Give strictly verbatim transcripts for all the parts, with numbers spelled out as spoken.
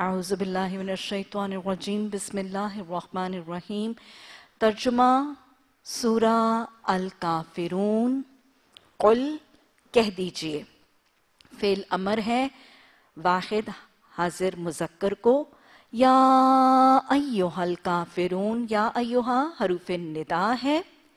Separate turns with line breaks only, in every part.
अऊज़ु बिल्लाहि मिनश्शैतानिर्रजीम बिस्मिल्लाहिर्रहमानिर्रहीम। तर्जुमा सूरा अल-काफिरून। कुल कह दीजिए, फेल अमर है वाहिद हाजिर मुज़क्कर को। या अय्युहल काफिरून, या अय्युहा हरूफ निदा है,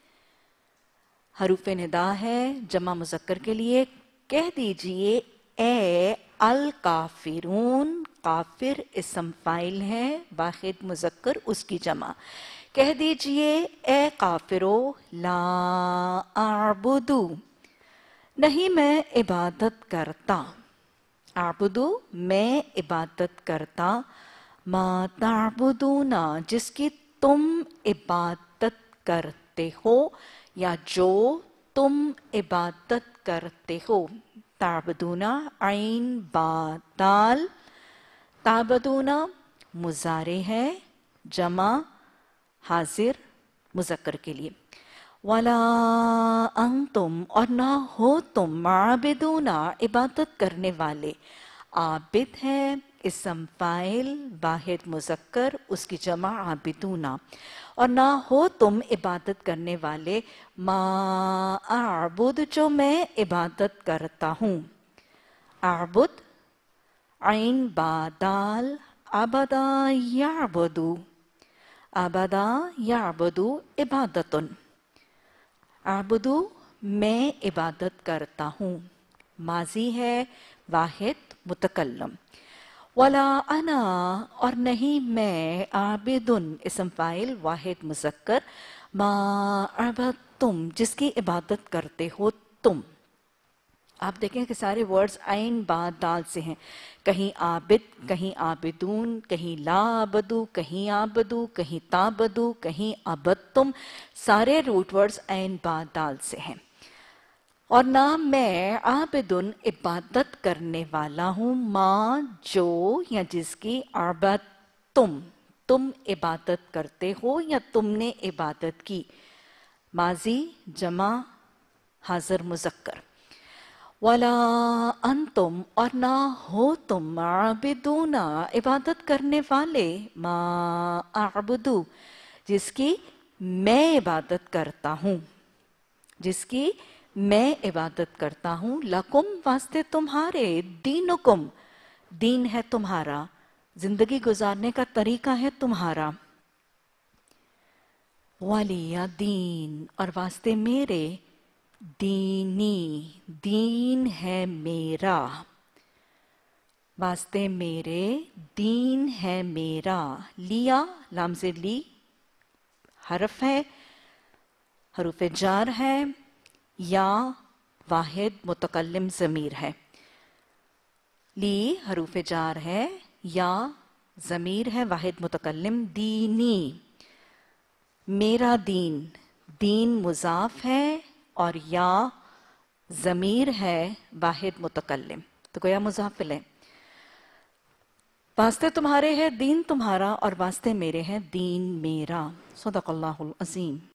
हरूफ निदा है जमा मुज़क्कर के लिए। कह दीजिए ए अल काफिरून, काफिर इस्म फाइल है, वाहिद मुज़क्कर उसकी जमा। कह दीजिए ए काफिरो ला आबुदू, नहीं मैं इबादत करता। आबुदू मैं इबादत करता। मा ताबुदूना, जिसकी तुम इबादत करते हो या जो तुम इबादत करते हो। ताबदूना आइन बा दाल, ताबदूना मुजारे है जमा हाजिर मुज़क्कर के लिए। वला अंतुम, और ना हो तुम, आबिदूना इबादत करने वाले। आबिद है इस्म फाइल वाहिद मुज़क्कर उसकी जमा आबिदूना। और ना हो तुम इबादत करने वाले मा आबुद, जो मैं इबादत करता हूँ। आबुद आइन बादाल आबदा याबुदू, आबदा याबुदू इबादतुन। आबुदू मैं इबादत करता हूँ, माजी है वाहिद मुतकल्लम। वला अना, और नहीं मैं, आबिदुन इस्म फाइल वाहिद मुज़क्कर, मा अबदतुम जिसकी इबादत करते हो तुम। आप देखें कि सारे वर्ड्स आइन बाद दाल से हैं, कहीं आबिद, कहीं आबिदून, कहीं ला आबदू, कहीं आबदू, कहीं ताबदू, कहीं अबदतुम, सारे रूट वर्ड्स आइन बाद दाल से हैं। और ना मैं आबिदुन इबादत करने वाला हूँ, माँ जो या जिसकी आबद तुम, तुम इबादत करते हो या तुमने इबादत की। माजी जमा हाजिर मुज़क्कर। वला अंतुम, और ना हो तुम, आबिदूना इबादत करने वाले, माँ आबुदू जिसकी मैं इबादत करता हूँ, जिसकी मैं इबादत करता हूँ। लकुम वास्ते तुम्हारे, दीनुकुम दीन है तुम्हारा, जिंदगी गुजारने का तरीका है तुम्हारा। वलिया दीन, और वास्ते मेरे, दीनी दीन है मेरा, वास्ते मेरे दीन है मेरा। लिया लाम से ली हरफ है, हरूफ जार है, या वाहिद मुतकल्लिम ज़मीर है। ली हरूफ जार है, या ज़मीर है वाहिद मुतकल्लिम। दीनी मेरा दीन, दीन मुज़ाफ है और या ज़मीर है वाहिद मुतकल्लिम, तो गोया मुज़ाफिल है। वास्ते तुम्हारे है दीन तुम्हारा, और वास्ते मेरे है दीन मेरा। सदक़ल्लाहुल अज़ीम।